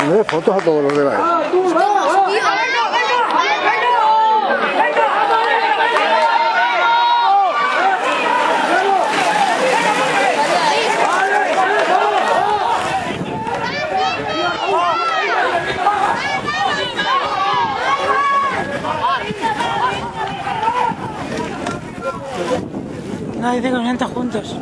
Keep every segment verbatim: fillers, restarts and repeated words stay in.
Tomarle fotos a todos los de la E. No, dice que nos sientan juntos.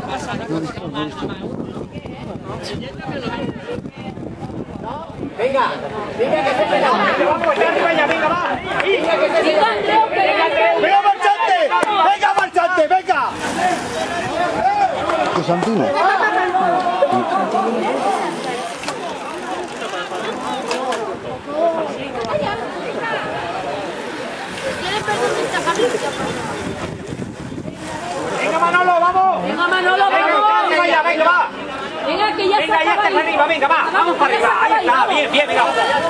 Venga, venga que se queda. Vamos, arriba ya, venga, va. Venga que se queda. Venga, marchante. Venga, marchante, venga. ¿Qué Santino? Venga, Manolo, vamos. Venga, Manolo, vamos. Venga, ya, venga, va. Venga, que ya Venga, ya está arriba, venga, va. Vamos para arriba. Ahí está, bien, bien, venga.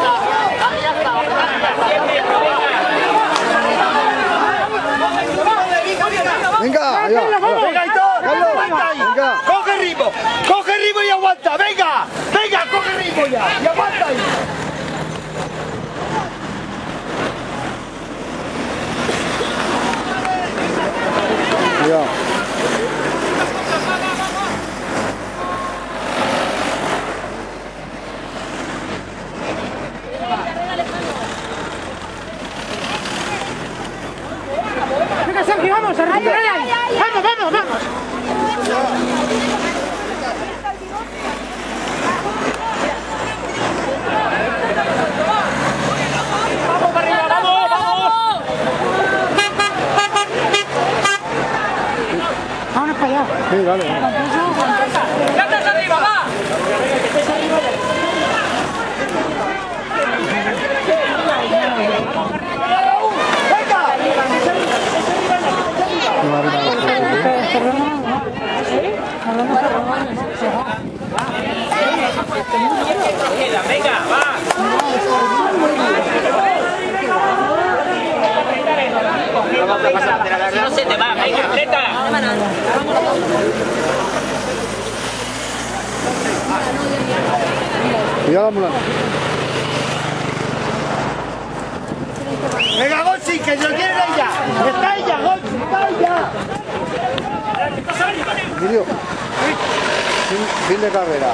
Venga, allá. Venga, Aitor. Venga. Coge ritmo, coge ritmo y aguanta. Venga, venga, coge ritmo ya. Y aguanta ahí. Cuidado. Venga, Sergio, vamos, arriba. Vamos, vamos, vamos. Vamos para arriba, vamos, vamos. Vámonos para allá. Sí, dale. Ya estás arriba, va. Venga, va. No se te va, venga, aprieta. Cuidado la ambulancia. Venga, Gonzi, que lo quiere ella. Está ella, Gonzi, está ella. Emilio. Fin, fin de carrera.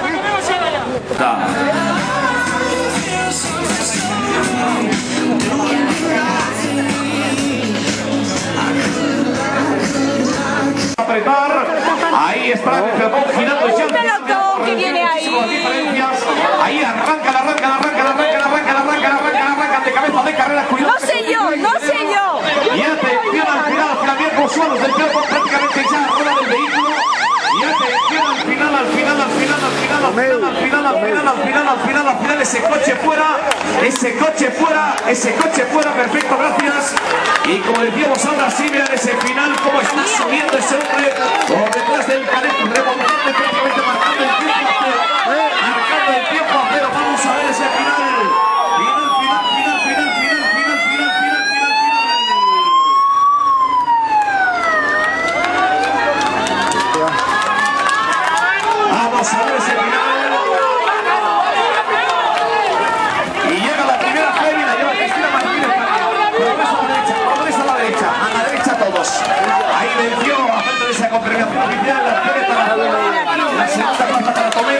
Apretar, ahí está el pelotón girando ya. pelotón que viene ahí. Ahí arranca, la arranca, la arranca, la arranca, la arranca, la arranca, la arranca, la arranca de cabeza de carrera, cuidado. No sé yo, no sé yo. Y atención al final, al final, bien por suelos del pelotón prácticamente ya rueda del vehículo. Y atención al final, al final, al final, al final, al final, al final, al final, al final, al final, al final, ese coche fuera, ese coche fuera, ese coche fuera, perfecto, gracias. Y como decíamos ahora sí, vean ese final, cómo está subiendo ese hombre por detrás del Canet, remontando efectivamente, marcando el tiempo, marcando el tiempo a cero. Vamos a ver ese final. Final, final, final, final, final, final, final, final, final, final. Vamos a ver ese final. Y llega la primera fémina, lleva Cristina Martínez. Progreso a la derecha, progreso a la derecha, a la derecha todos. Ahí venció, a falta de esa congregación oficial, la la segunda plaza para Tomeo,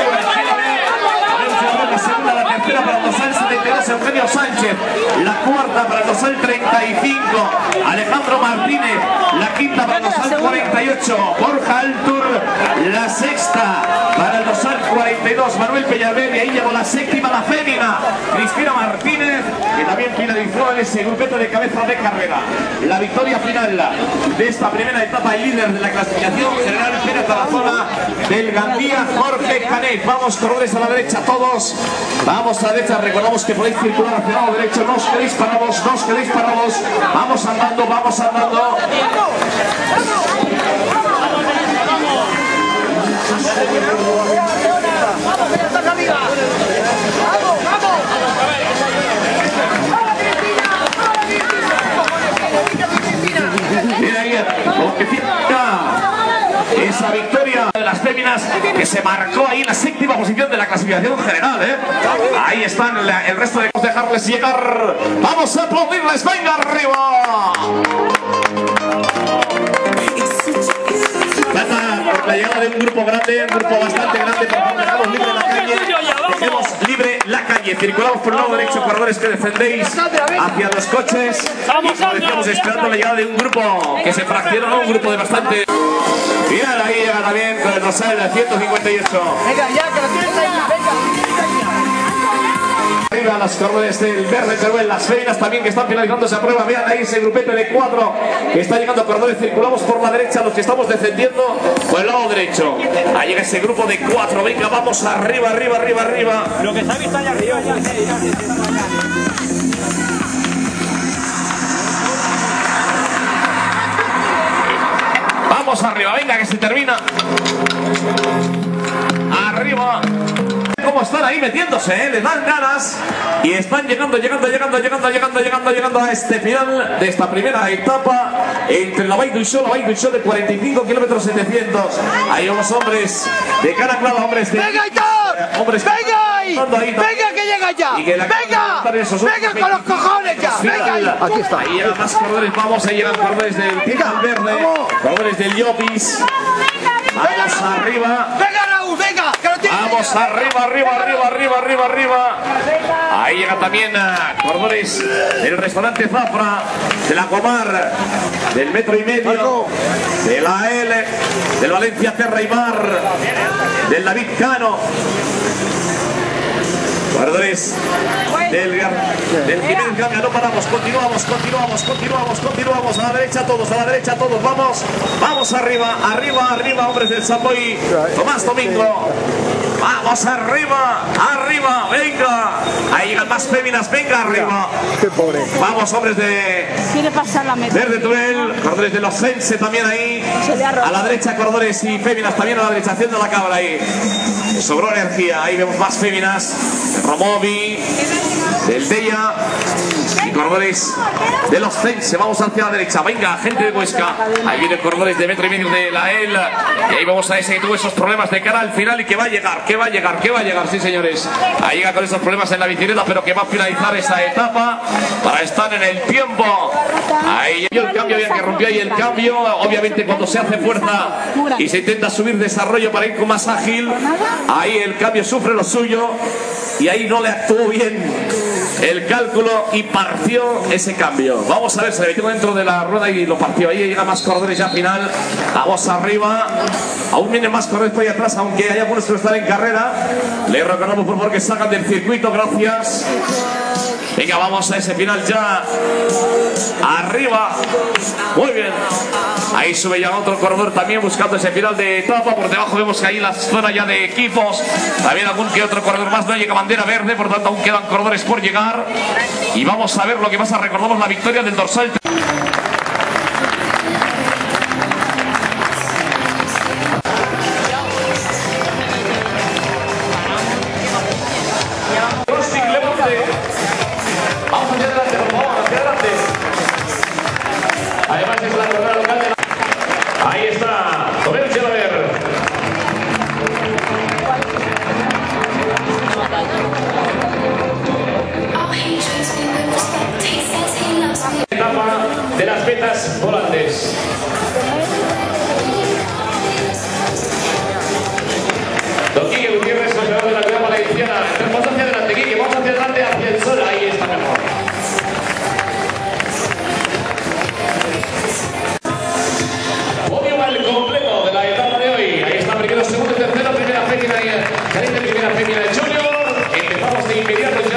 la segunda, la tercera para el dosal setenta y dos, Eugenio Sánchez, la cuarta para el dosal treinta y cinco, Alejandro Martínez, la quinta para el dosal cuarenta y ocho, Borja Altur, la sexta para el dosal cuarenta y dos, Manuel Peñalver, y ahí llegó la séptima, la fémina, Cristina Martínez, que también finalizó en ese grupete de cabeza de carrera. La victoria final de esta primera etapa, el líder de la clasificación general, Pérez Tarazona, del Gandía, Jorge Canet. Vamos, corredores a la derecha todos, vamos a la derecha, recordamos que podéis circular hacia el lado derecho, no os quedéis parados, no os quedéis parados, vamos andando, vamos andando. Mira ahí, porque esa victoria de las féminas que se marcó ahí en la séptima posición de la clasificación general, ¿eh? Ahí están la, el resto de dejarles llegar. Vamos a aplaudirles, venga arriba. Por la llegada de un grupo grande, un grupo bastante grande, por favor, dejamos libre la calle, dejemos libre la calle, circulamos por el lado derecho, corredores que defendéis hacia los coches, y como decíamos, esperando la llegada de un grupo que se fraccionó, ¿no? Un grupo de bastante... Mirad, ahí llega también con el dorsal de ciento cincuenta y ocho. Venga, ya, que lo tienes ahí, venga. Arriba las corredores del verde Teruel, las féminas también que están finalizando esa prueba. Vean ahí ese grupete de cuatro que está llegando corredores. Circulamos por la derecha, los que estamos descendiendo por el lado derecho. Ahí llega ese grupo de cuatro. Venga, vamos arriba, arriba, arriba, arriba. Lo que está visto allá arriba. Vamos arriba, venga, que se termina. Arriba. Cómo están ahí metiéndose, ¿eh? Les dan ganas y están llegando, llegando, llegando, llegando, llegando, llegando, llegando a este final de esta primera etapa entre la Vall d'Uixó, la Vall d'Uixó de cuarenta y cinco kilómetros setecientos. Ahí vamos hombres de cara clara, hombres de... ¡Venga, Hitor! Eh, hombres ¡Venga ahí! ahí, ¡Venga que llega ya! Y que la ¡Venga! ¡Venga con los cojones ya! ¡Venga ahí! Aquí está. Ahí llegan más corredores, vamos, ahí llegan corredores del Tical Verde, corredores del Llopis. Vamos arriba. ¡Venga, Raúl! ¡Venga! ¡Que lo tienes! Vamos arriba, arriba, arriba, arriba, arriba, arriba. Ahí llega también a corredores del restaurante Zafra, del Aquamar, del Metro y Medio, de la L, del Valencia Terra y Mar, del David Cano. Corredores del, del Jiménez Ganga, no paramos, continuamos, continuamos, continuamos, continuamos, a la derecha todos, a la derecha todos, vamos, vamos arriba, arriba, arriba, hombres del Samboy, Tomás Domingo, vamos arriba, arriba, venga, ahí llegan más féminas, venga arriba, Qué pobre. vamos hombres de Quiere pasar la meta. Verde Turel, corredores de los Sense también ahí, a la derecha corredores y féminas también a la derecha, haciendo la cabra ahí, sobró energía, ahí vemos más féminas, Romovi, del Deya y corredores de los Sense. Vamos hacia la derecha, venga, gente de Huesca. Ahí vienen corredores de metro y medio de la E L. Y ahí vamos a ese que tuvo esos problemas de cara al final y que va a llegar, que va a llegar, que va a llegar, sí señores. Ahí llega con esos problemas en la bicicleta, pero que va a finalizar esa etapa para estar en el tiempo. Ahí el cambio, bien que rompió ahí el cambio. Obviamente cuando se hace fuerza y se intenta subir desarrollo para ir con más ágil, ahí el cambio sufre lo suyo. Y ahí no le actuó bien el cálculo y partió ese cambio. Vamos a ver, se le metió dentro de la rueda y lo partió. Ahí llega más corredores ya final. Vamos arriba. Aún vienen más corredores por ahí atrás, aunque hay algunos que no están en carrera. Le recordamos por favor que salgan del circuito. Gracias. Venga, vamos a ese final ya. Arriba. Muy bien. Ahí sube ya otro corredor también buscando ese final de etapa. Por debajo vemos que ahí la zona ya de equipos. También algún que otro corredor más. No llega bandera verde, por tanto aún quedan corredores por llegar. Y vamos a ver lo que pasa. Recordamos la victoria del dorsal. Vamos hacia adelante, por favor, hacia adelante. Además es la corredora local de la... Ahí está, comienza a ver. Etapa de las metas volantes. Don Quique Gutiérrez, conservador de la Comunidad Valenciana. Vamos hacia adelante, Quique, vamos hacia adelante, hacia el sol. Ahí está mejor. Podio al completo de la etapa de hoy. Ahí está primero, segundo, tercero, primera fémina y caliente, primera fémina de Junior. Empezamos de inmediato.